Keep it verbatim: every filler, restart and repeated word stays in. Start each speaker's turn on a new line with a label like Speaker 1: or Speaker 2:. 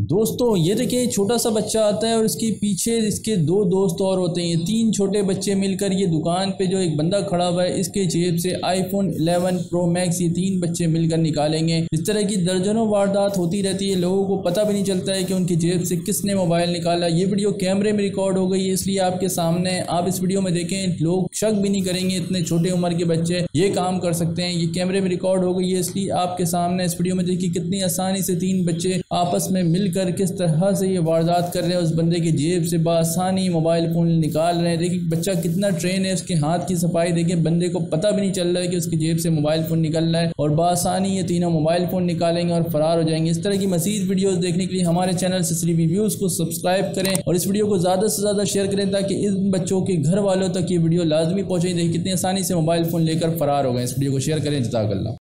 Speaker 1: दोस्तों ये देखिए छोटा सा बच्चा आता है और इसके पीछे इसके दो दोस्त और होते हैं। ये तीन छोटे बच्चे मिलकर ये दुकान पे जो एक बंदा खड़ा हुआ है इसके जेब से आईफोन इलेवन प्रो मैक्स ये तीन बच्चे मिलकर निकालेंगे। इस तरह की दर्जनों वारदात होती रहती है, लोगों को पता भी नहीं चलता है कि उनकी जेब से किसने मोबाइल निकाला। ये वीडियो कैमरे में रिकॉर्ड हो गई है इसलिए आपके सामने, आप इस वीडियो में देखें, लोग शक भी नहीं करेंगे इतने छोटे उम्र के बच्चे ये काम कर सकते हैं। ये कैमरे में रिकॉर्ड हो गई है इसलिए आपके सामने इस वीडियो में देखिए कितनी आसानी से तीन बच्चे आपस में मिलकर किस तरह से ये वारदात कर रहे हैं। उस बंदे की जेब से बासानी मोबाइल फ़ोन निकाल रहे हैं। देखिए बच्चा कितना ट्रेन है, उसके हाथ की सफाई देखिए, बंदे को पता भी नहीं चल रहा है कि उसकी जेब से मोबाइल फ़ोन निकल रहा है और बासानी ये तीनों मोबाइल फ़ोन निकालेंगे और फरार हो जाएंगे। इस तरह की मज़ीद वीडियोस देखने के लिए हमारे चैनल सिसरी रिव्यूज़ को सब्सक्राइब करें और इस वीडियो को ज़्यादा से ज़्यादा शेयर करें ताकि इन बच्चों के घर वालों तक ये वीडियो लाजमी पहुँचे। देखिए कितनी आसानी से मोबाइल फ़ोन लेकर फरार हो गए। इस वीडियो को शेयर करें। जज़ाकल्लाह।